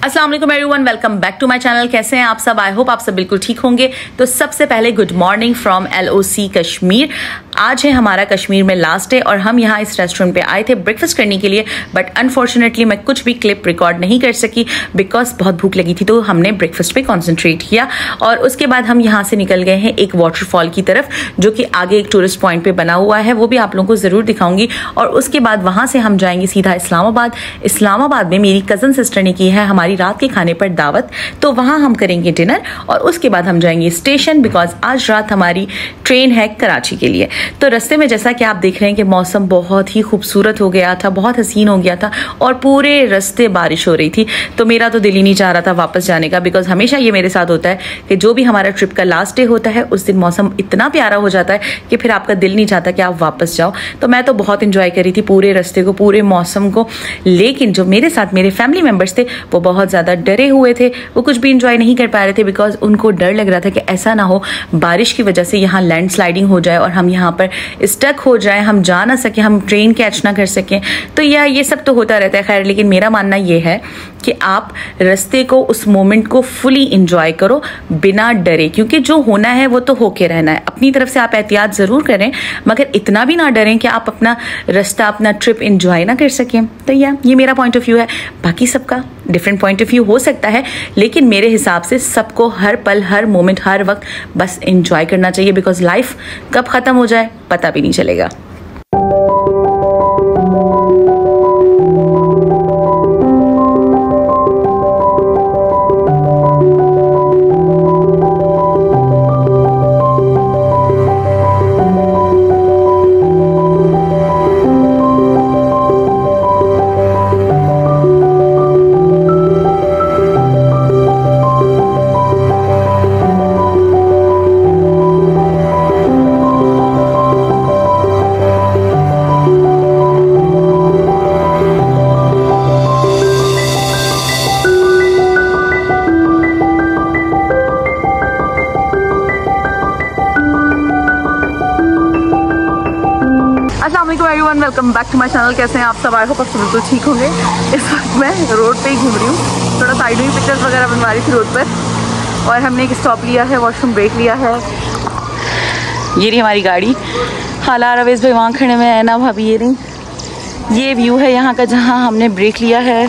अस्सलाम वालेकुम everyone, welcome back to my channel. कैसे हैं आप सब? आई होप आप सब बिल्कुल ठीक होंगे। तो सबसे पहले good morning from LOC Kashmir. आज है हमारा कश्मीर में लास्ट डे और हम यहाँ इस रेस्टोरेंट पे आए थे ब्रेकफास्ट करने के लिए, बट अनफॉर्चुनेटली मैं कुछ भी क्लिप रिकॉर्ड नहीं कर सकी बिकॉज बहुत भूख लगी थी। तो हमने ब्रेकफास्ट पे कॉन्सेंट्रेट किया और उसके बाद हम यहाँ से निकल गए हैं एक वाटरफॉल की तरफ, जो कि आगे एक टूरिस्ट पॉइंट पे बना हुआ है, वो भी आप लोगों को जरूर दिखाऊंगी। और उसके बाद वहां से हम जाएंगे सीधा इस्लामाबाद। इस्लामाबाद में मेरी कजन सिस्टर ने की है हमारी रात के खाने पर दावत, तो वहां हम करेंगे डिनर और उसके बाद हम जाएंगे स्टेशन बिकॉज आज रात हमारी ट्रेन है कराची के लिए। तो रास्ते में जैसा कि आप देख रहे हैं कि मौसम बहुत ही खूबसूरत हो गया था, बहुत हसीन हो गया था और पूरे रास्ते बारिश हो रही थी। तो मेरा तो दिल ही नहीं चाह रहा था वापस जाने का, बिकॉज हमेशा ये मेरे साथ होता है कि जो भी हमारा ट्रिप का लास्ट डे होता है उस दिन मौसम इतना प्यारा हो जाता है कि फिर आपका दिल नहीं चाहता कि आप वापस जाओ। तो मैं तो बहुत इंजॉय करी थी पूरे रास्ते को, पूरे मौसम को। लेकिन जो मेरे साथ मेरे फैमिली मेंबर्स थे वो बहुत ज़्यादा डरे हुए थे, वो कुछ भी इंजॉय नहीं कर पा रहे थे बिकॉज उनको डर लग रहा था कि ऐसा ना हो बारिश की वजह से यहाँ लैंडस्लाइडिंग हो जाए और हम यहाँ पर स्टक हो जाए, हम जा ना सके, हम ट्रेन कैच ना कर सकें। तो ये सब तो होता रहता है। खैर, लेकिन मेरा मानना ये है कि आप रास्ते को, उस मोमेंट को फुली इंजॉय करो बिना डरे, क्योंकि जो होना है वो तो होके रहना है। अपनी तरफ से आप एहतियात ज़रूर करें मगर इतना भी ना डरें कि आप अपना रास्ता, अपना ट्रिप इंजॉय ना कर सकें। तो ये मेरा पॉइंट ऑफ व्यू है। बाकी सबका डिफरेंट पॉइंट ऑफ व्यू हो सकता है, लेकिन मेरे हिसाब से सबको हर पल, हर मोमेंट, हर वक्त बस इंजॉय करना चाहिए बिकॉज लाइफ कब ख़त्म हो जाए पता भी नहीं चलेगा। Everyone, welcome back to my channel. कैसे हैं आप सब? आई होप आप सब बिल्कुल ठीक होंगे। इस वक्त मैं रोड पे ही घूम रही हूँ, थोड़ा साइड में पिक्चर्स वगैरह बनवा रही थी रोड पर। और हमने एक स्टॉप लिया है, वॉशरूम ब्रेक लिया है। ये रही हमारी गाड़ी। हाला रवेश भाई वहाँ खड़े हुए हैं ना भाभी, ये रही। ये व्यू है यहाँ का जहाँ हमने ब्रेक लिया है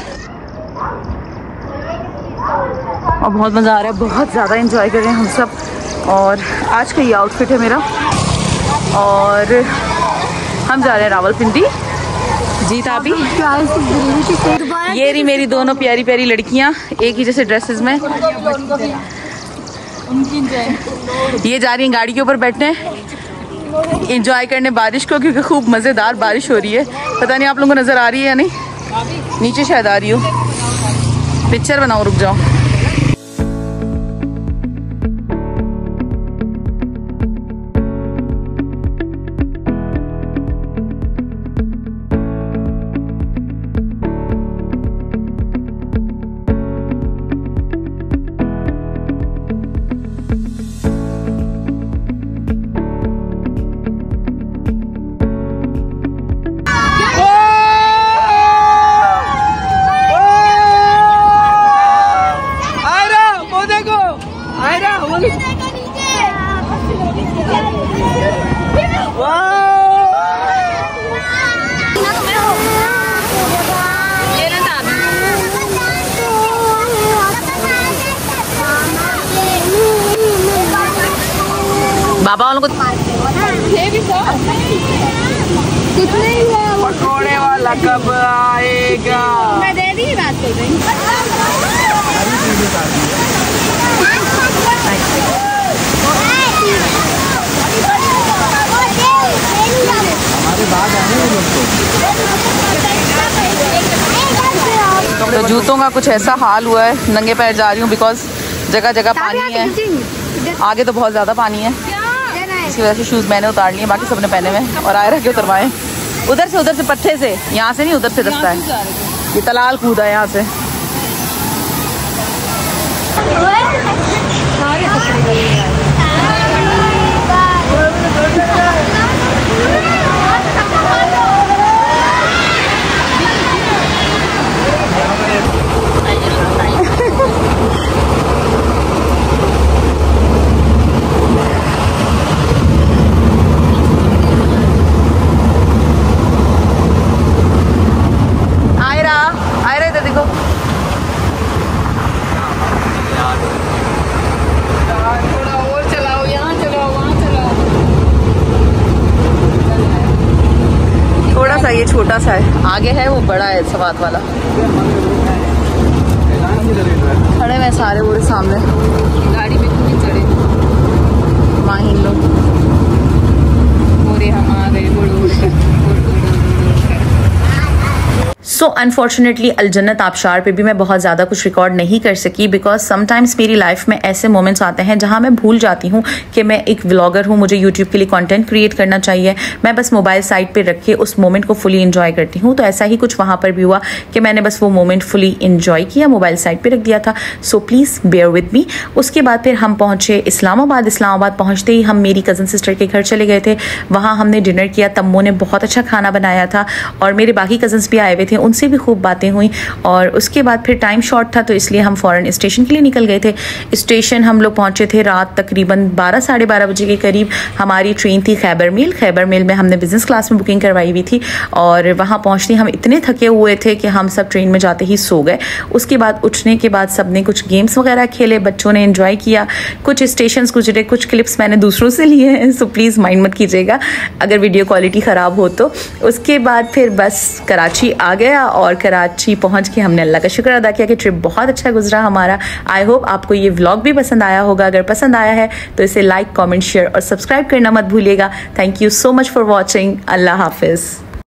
और बहुत मज़ा आ रहा है, बहुत ज़्यादा इंजॉय कर रहे हैं हम सब। और आज का ये आउटफिट है मेरा और हम जा रहे हैं रावलपिंडी। जीत आप भी? ये रही मेरी दोनों प्यारी प्यारी लड़कियां एक ही जैसे ड्रेसेस में। ये जा रही हैं गाड़ी के ऊपर बैठने, एंजॉय करने बारिश को, क्योंकि खूब मज़ेदार बारिश हो रही है। पता नहीं आप लोगों को नज़र आ रही है या नहीं, नीचे शायद आ रही हो। पिक्चर बनाओ, रुक जाओ। बाबा वालों को कितने पकोड़े वाला कब आएगा? मैं दे दी बात कर रही हूँ। तो जूतों का कुछ ऐसा हाल हुआ है, नंगे पैर जा रही हूँ बिकॉज जगह जगह पानी है, आगे तो बहुत ज़्यादा पानी है। इसकी वजह से शूज़ मैंने उतार लिए, बाकी सबने पहने हुए और आए रह के उतरवाए। उधर से पट्टे से, यहाँ से नहीं, उधर से रास्ता है। ये तलाल कूदा है यहाँ से। आगे है वो बड़ा है सवात वाला, खड़े हुए सारे पूरे सामने। गाड़ी में क्यों नहीं चढ़े माहिन लोग? पूरे हम आ गए। सो अनफॉर्चुनेटली अलजन्नत आबशार पे भी मैं बहुत ज़्यादा कुछ रिकॉर्ड नहीं कर सकी, बिकॉज समटाइम्स मेरी लाइफ में ऐसे मोमेंट्स आते हैं जहाँ मैं भूल जाती हूँ कि मैं एक व्लॉगर हूँ, मुझे यूट्यूब के लिए कंटेंट क्रिएट करना चाहिए। मैं बस मोबाइल साइड पे रख के उस मोमेंट को फुली इंजॉय करती हूँ। तो ऐसा ही कुछ वहाँ पर भी हुआ कि मैंने बस वो मोमेंट फुली इंजॉय किया, मोबाइल साइड पर रख दिया था। So please bear with me. उसके बाद फिर हम पहुँचे इस्लामाबाद। इस्लामाबाद पहुँचते ही हम मेरी कज़न सिस्टर के घर चले गए थे। वहाँ हमने डिनर किया। तम्मो ने बहुत अच्छा खाना बनाया था और मेरे बाकी कज़न्स भी आए हुए थे, उनसे भी खूब बातें हुई। और उसके बाद फिर टाइम शॉर्ट था तो इसलिए हम फ़ौरन स्टेशन के लिए निकल गए थे। स्टेशन हम लोग पहुंचे थे रात तकरीबन 12 साढ़े 12 बजे के करीब। हमारी ट्रेन थी खैबर मेल। खैबर मेल में हमने बिज़नेस क्लास में बुकिंग करवाई हुई थी और वहाँ पहुँचते हम इतने थके हुए थे कि हम सब ट्रेन में जाते ही सो गए। उसके बाद उठने के बाद सब ने कुछ गेम्स वगैरह खेले, बच्चों ने एंजॉय किया। कुछ स्टेशन गुजरे, कुछ क्लिप्स मैंने दूसरों से लिए हैं, सो प्लीज़ माइंड मत कीजिएगा अगर वीडियो क्वालिटी ख़राब हो तो। उसके बाद फिर बस कराची आ गया और कराची पहुंच के हमने अल्लाह का शुक्र अदा किया कि ट्रिप बहुत अच्छा गुजरा हमारा। आई होप आपको ये व्लॉग भी पसंद आया होगा। अगर पसंद आया है तो इसे लाइक, कमेंट, शेयर और सब्सक्राइब करना मत भूलिएगा। Thank you so much for watching. अल्लाह हाफिज़।